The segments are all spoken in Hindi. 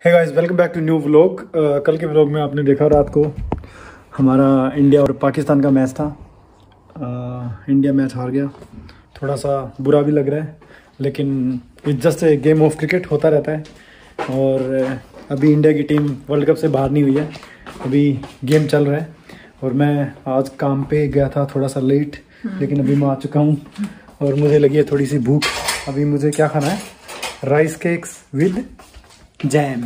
Hey guys, welcome back to new vlog. कल के व्लॉग में आपने देखा रात को हमारा इंडिया और पाकिस्तान का मैच था। इंडिया मैच हार गया, थोड़ा सा बुरा भी लग रहा है, लेकिन it's just a game of cricket, होता रहता है। और अभी इंडिया की टीम वर्ल्ड कप से बाहर नहीं हुई है, अभी गेम चल रहा है। और मैं आज काम पे गया था थोड़ा सा लेट, लेकिन अभी मैं आ चुका हूँ और मुझे लगी है थोड़ी सी भूख। अभी मुझे क्या खाना है? Rice cakes with jam.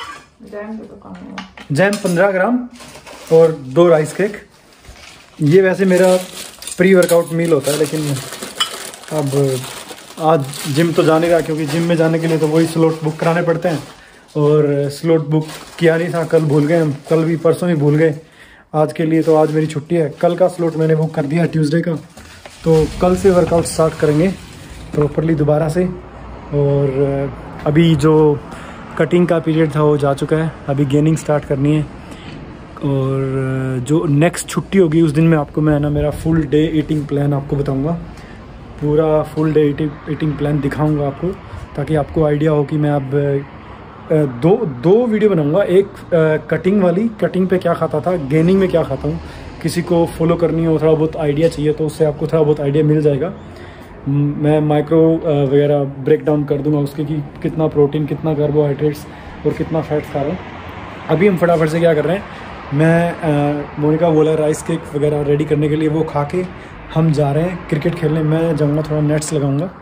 Jam 15 gram और 2 राइस केक। ये वैसे मेरा प्री वर्कआउट मील होता है, लेकिन अब आज जिम तो जाने का, क्योंकि जिम में जाने के लिए तो वही स्लॉट बुक कराने पड़ते हैं। और स्लॉट बुक किया नहीं था, कल भूल गए हम, कल भी परसों ही भूल गए। आज के लिए तो आज मेरी छुट्टी है। कल का स्लॉट मैंने बुक कर दिया ट्यूसडे का, तो कल से वर्कआउट स्टार्ट करेंगे प्रॉपरली दोबारा से। और अभी जो कटिंग का पीरियड था वो जा चुका है, अभी गेनिंग स्टार्ट करनी है। और जो नेक्स्ट छुट्टी होगी उस दिन में आपको मैं मेरा फुल डे ईटिंग प्लान आपको बताऊंगा, पूरा फुल डे ईटिंग प्लान दिखाऊंगा आपको, ताकि आपको आइडिया हो कि मैं अब दो वीडियो बनाऊंगा। एक कटिंग वाली, कटिंग पे क्या खाता था, गेनिंग में क्या खाता हूँ। किसी को फॉलो करनी हो, थोड़ा बहुत आइडिया चाहिए, तो उससे आपको थोड़ा बहुत आइडिया मिल जाएगा। मैं माइक्रो वगैरह ब्रेक डाउन कर दूंगा उसके, कि कितना प्रोटीन, कितना कार्बोहाइड्रेट्स और कितना फैट्स खा रहा हूँ। अभी हम फटाफट से क्या कर रहे हैं, मैं मोनिका बोला राइस केक वगैरह रेडी करने के लिए, वो खा के हम जा रहे हैं क्रिकेट खेलने। मैं जाऊँगा, थोड़ा नेट्स लगाऊँगा।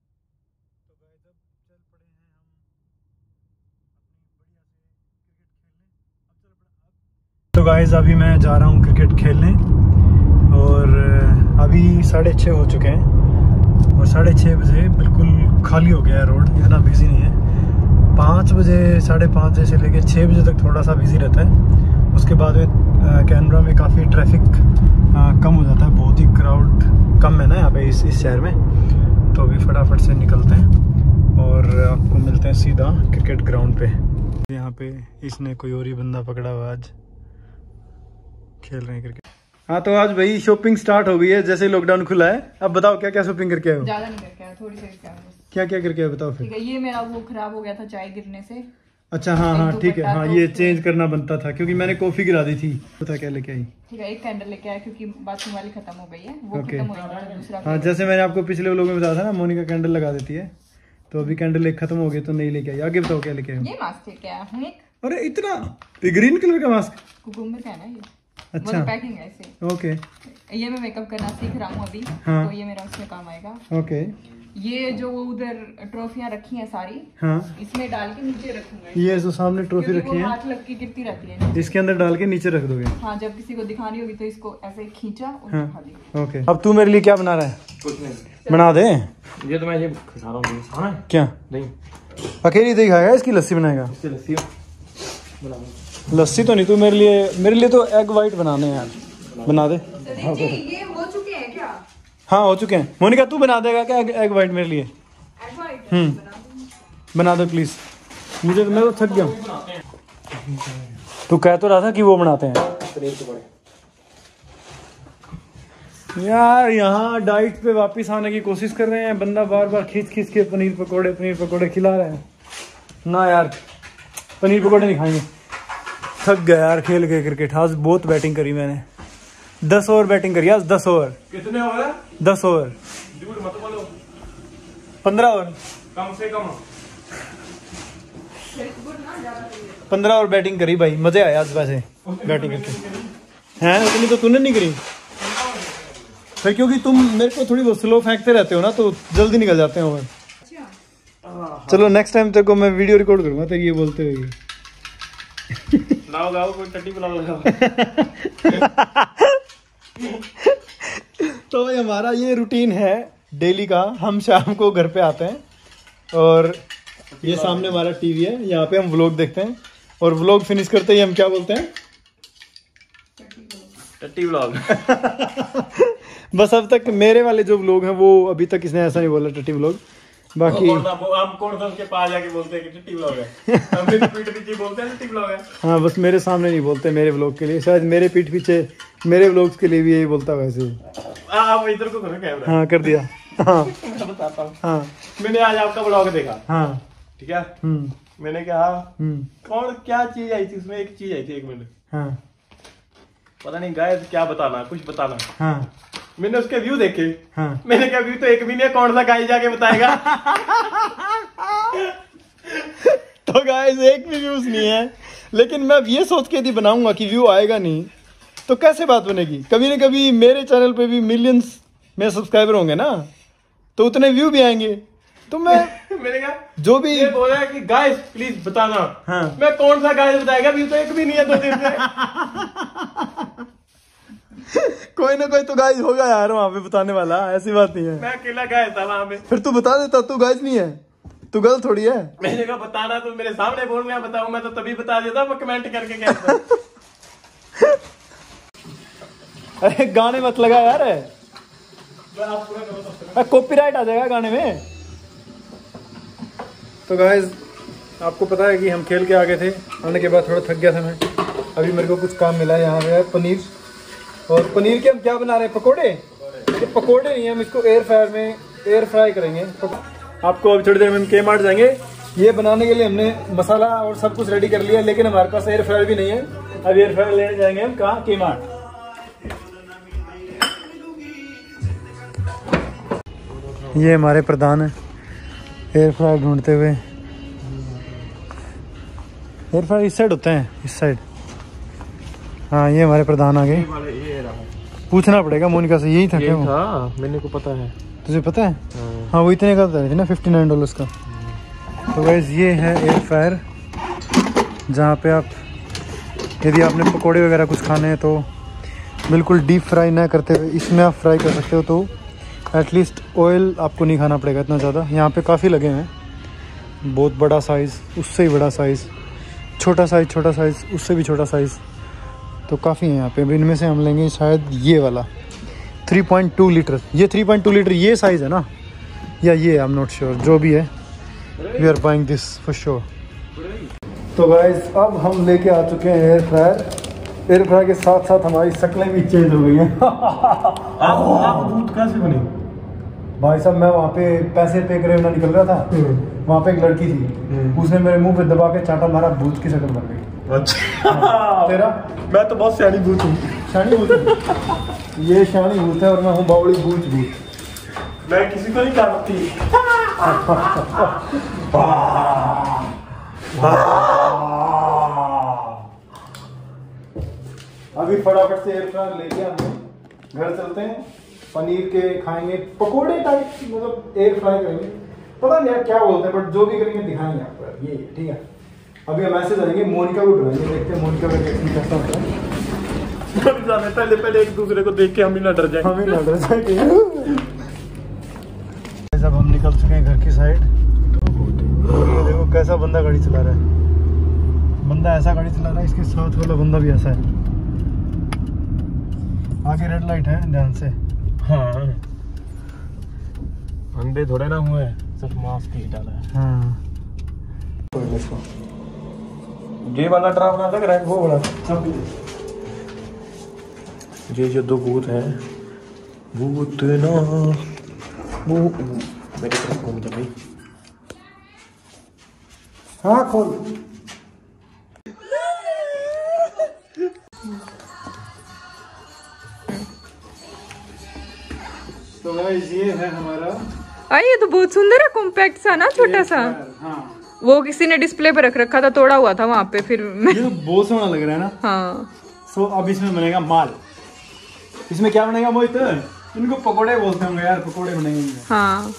तो गाइस, अभी मैं जा रहा हूँ क्रिकेट खेलने और अभी 6:30 हो चुके हैं और 6:30 बजे बिल्कुल खाली हो गया है रोड, इतना बिजी नहीं है। 5 बजे, 5:30 बजे से लेकर 6 बजे तक थोड़ा सा बिजी रहता है। उसके बाद में कैनबरा में काफ़ी ट्रैफिक कम हो जाता है, बहुत ही क्राउड कम है ना यहाँ पे इस शहर में। तो अभी फटाफट से निकलते हैं और आपको मिलते हैं सीधा क्रिकेट ग्राउंड पे। यहाँ पे इसने कोई और ही बंदा पकड़ा हुआ, आज खेल रहे हैं क्रिकेट। हाँ, तो आज भाई शॉपिंग स्टार्ट हो गई है जैसे लॉकडाउन खुला है। अब बताओ क्या क्या शॉपिंग करके आए हो? ज्यादा नहीं करके आया, थोड़ी सी करके आया। क्या क्या करके आए बताओ फिर। ठीक है, ये मेरा वो खराब हो गया था चाय गिरने से। अच्छा, हाँ ठीक है, हाँ ये चेंज करना बनता था, क्योंकि मैंने कॉफी गिरा दी थी। पता क्या लेके आई? ठीक है, एक कैंडल लेके आया, क्योंकि बाथरूम वाली खत्म हो गई है, वो खत्म हो गई, दूसरा। हाँ, जैसे मैंने आपको पिछले व्लॉग में बताया था ना, मोनिका कैंडल लगा देती है, तो अभी कैंडल एक खत्म हो गई तो नहीं लेके आई। आगे बताओ क्या लेके आई? ये मास्क लेके आया हूँ एक। अरे इतना ग्रीन कलर का मास्क, कुकुम्बर का है ना ये। अच्छा, पैकिंग है ऐसे। ओके, ये मैं मेकअप करना सीख रहा हूँ अभी। हाँ। तो ये मेरा उसमें काम आएगा। ओके, ये जो उधर ट्रॉफियां रखी हैं सारी, हाँ, इसमें डाल के नीचे रखूंगा। ये जो सामने ट्रॉफी रखी है, हाथ लग के गिरती रहती है, इसके अंदर डाल के नीचे रख दोगे। हाँ, जब किसी को दिखानी होगी तो इसको ऐसे खींचा और दिखा दी। ओके, अब तू मेरे लिए क्या बना रहा है? कुछ नहीं, बना दे। ये तो मैं ये खा रहा हूँ। क्या नहीं, अकेली दही खाएगा, इसकी लस्सी बनाएगा? इससे लस्सी लस्सी तो नहीं, तू मेरे लिए तो एग वाइट बनाने हैं यार, बना दे। ये हो चुके हैं क्या? हाँ, हो चुके हैं। मोनिका तू बना देगा क्या एग वाइट मेरे लिए? बना दो प्लीज, मुझे मैं तो थक गया हूँ। तू कह तो रहा था कि वो बनाते हैं यार। यहाँ डाइट पे वापस आने की कोशिश कर रहे हैं, बंदा बार बार खींच खींच के पनीर पकौड़े खिला रहे हैं ना यार। पनीर पकौड़े नहीं खाएंगे, थक गया यार खेल के क्रिकेट। आज बहुत बैटिंग करी मैंने, 10 ओवर बैटिंग करी आज। 10 ओवर। कितने ओवर है? 10 ओवर। झूठ मत बोलो। 15 ओवर कम से कम 15 ओवर बैटिंग करी भाई, मजे आए आज वैसे बैटिंग करके। हैं उतनी तो तूने नहीं करी फिर, क्योंकि तुम मेरे को थोड़ी बहुत स्लो फेंकते रहते हो ना, तो जल्दी निकल जाते हैं ओवर। चलो नेक्स्ट टाइम तेरे को मैं वीडियो रिकॉर्ड करूंगा तेरे ये बोलते हुए। लाओ कोई टट्टी बुलाओ। तो भाई हमारा ये रूटीन है डेली का। हम शाम को घर पे आते हैं और ये सामने हमारा टीवी है, यहाँ पे हम व्लॉग देखते हैं और व्लॉग फिनिश करते ही हम क्या बोलते हैं? टट्टी व्लॉग। बस अब तक मेरे वाले जो व्लॉग हैं वो अभी तक इसने ऐसा नहीं बोला टट्टी व्लॉग। बाकी हम कौन सा उसके पास जाके बोलते हैं कि टट्टी व्लॉग है? हमने तो पीठ पीछे बोलते हैं टट्टी व्लॉग है। हाँ, बस मेरे सामने नहीं बोलते, मेरे व्लॉग के लिए। शायद मेरे पीठ पीछे मेरे व्लॉग्स के लिए भी यही बोलता है वैसे। आप इधर को करो कैमरा। हाँ, कर दिया। हाँ बताता हूँ। हाँ, मैंने आज आपका व्लॉग देखा। हाँ, ठीक है, मैंने कहा कौन क्या चीज आई थी उसमें, एक चीज आई थी 1 मिनट। हाँ पता नहीं गाइस क्या बताना, कुछ बताना। हाँ मैंने उसके व्यू देखे। हाँ मैंने कहा व्यू तो एक भी नहीं है, कौन सा गाइस जाके बताएगा। तो गाइस एक भी व्यूज नहीं है, लेकिन मैं ये सोच के यदि बनाऊंगा कि व्यू आएगा नहीं तो कैसे बात बनेगी। कभी न कभी मेरे चैनल पे भी मिलियंस में सब्सक्राइबर होंगे ना, तो उतने व्यू भी आएंगे। तो मैं मैंने कहा जो भी ये बोल रहा है कि गाइस प्लीज बताना। हाँ। मैं कौन सा गाइस बताएगा, व्यू तो एक भी नहीं है 2 दिन से। कोई ना कोई तो गाइस होगा यार वहाँ पे बताने वाला, ऐसी बात नहीं है। मैं अकेला गाइस था वहां पे। फिर तू बता देता, तू गाइस नहीं है, तू गलत थोड़ी है। मैंने कहा बताना तो मेरे सामने बोल रहा बताऊं, मैं तो तभी बता देता, मैं कमेंट करके कहता। अरे गाने मत लगा यार, कॉपीराइट आ जाएगा गाने में। तो गाइस आपको पता है कि हम खेल के आ गए थे, आने के बाद थोड़ा थक गया था मैं। अभी मेरे को कुछ काम मिला है, यहाँ पे है पनीर, और पनीर के हम क्या बना रहे हैं, पकोड़े। ये पकोड़े नहीं है, हम इसको एयर फ्राई करेंगे। आपको अभी थोड़ी देर में हम Kmart जाएंगे। ये बनाने के लिए हमने मसाला और सब कुछ रेडी कर लिया, लेकिन हमारे पास एयर फ्रायर भी नहीं है। अब एयर फ्रायर लेने जाएंगे हम कहाँ, Kmart। ये हमारे प्रधान है एयर फ्रायर ढूंढते हुए। एयर फ्रायर इस साइड होते हैं, इस साइड। हाँ ये हमारे प्रधान आ गए। पूछना पड़ेगा मोनिका से, यही था क्या वो? मैंने को पता है। तुझे पता है? हाँ वो इतने का था ना, $59 का। तो गाइस ये है एयर फ्रायर, जहाँ पे आप यदि आपने पकोड़े वगैरह कुछ खाने हैं तो बिल्कुल डीप फ्राई ना करते हुए इसमें आप फ्राई कर सकते हो। तो एटलीस्ट ऑयल आपको नहीं खाना पड़ेगा इतना ज़्यादा। यहाँ पे काफ़ी लगे हैं, बहुत बड़ा साइज़, उससे ही बड़ा साइज़, छोटा साइज़, उससे भी छोटा साइज़, तो काफ़ी है यहाँ पे। इनमें से हम लेंगे शायद ये वाला 3.2 लीटर। ये 3.2 लीटर ये साइज़ है ना, या ये आई एम नॉट श्योर, जो भी है we are buying this for sure. तो गाइस अब हम लेके आ चुके हैं एयर फ्रायर। एयर फ्रायर के साथ साथ हमारी शक्लें भी चेंज हो गई हैं। आप दूध कैसे बने? भाई साहब मैं वहाँ पे पैसे पे करे ना निकल रहा था, वहाँ पे एक लड़की थी, उसने मेरे मुंह पे दबा के चाटा मारा, भूत की शक्ल बन गई। अच्छा तेरा? मैं तो बहुत सियानी भूत हूँ। शानी भूत? ये शानी भूत है और मैं हूँ बावड़ी भूत। मैं किसी को नहीं काटती। अभी फटाफट से एयर फ्रायर लेके हमने घर चलते हैं, पनीर के खाएंगे पकोड़े टाइप, मतलब एयर फ्राई करेंगे। पता नहीं यार क्या बोलते हैं, बट जो भी करेंगे दिखाएंगे आपको ये, ठीक है। अभी हम ऐसे जाएंगे, मोनिका को ढूंढेंगे, देखते हैं मोनिका का रिएक्शन कैसा होता है। पहले एक दूसरे को देख के हम ही ना डर जाए। हम ही ना डर जाएंगे। जब हम निकल चुके हैं घर की साइड, और ये देखो कैसा बंदा गाड़ी चला रहा है। बंदा ऐसा गाड़ी चला रहा है, इसके साथ वाला बंदा भी ऐसा है। आगे रेड लाइट है, ध्यान से। हाँ अंधे थोड़े ना हुए, सिर्फ मास्क ही डाला है। हाँ ये वाला ड्रामा लग रहा है, वो बड़ा ये जो 2 भूत है, भूत ना वो मेरी तरफ घूम जा भाई। हाँ खोल। तो गाइस ये है हमारा, ये तो बहुत सुंदर है, कॉम्पैक्ट सा ना, छोटा सा। हाँ वो किसी ने डिस्प्ले पे रख रखा था, तोड़ा हुआ था वहाँ पे, फिर मैं... ये तो बहुत सोहना लग रहा है ना। हाँ सो अब इसमें बनेगा माल। इसमें क्या बनेगा मोहित? इनको पकोड़े बोलते होंगे यार, पकोड़े बनेंगे इनमें। हाँ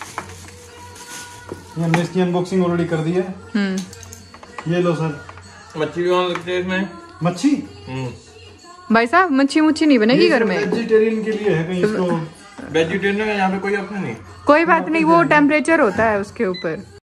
ये हमने इसकी अनबॉक्सिंग ऑलरेडी कर दी है। ये लो सर, मच्छी भी वहाँ लगती है इसमें। मच्छी? भाई साहब मच्छी मुच्छी नहीं बनेगी घर में। वेजिटेरियन के लिए है, कहीं इसको वेजिटेरियन का यहाँ पे कोई ऑप्शन नहीं। कोई बात नहीं, वो टेम्परेचर होता है उसके ऊपर।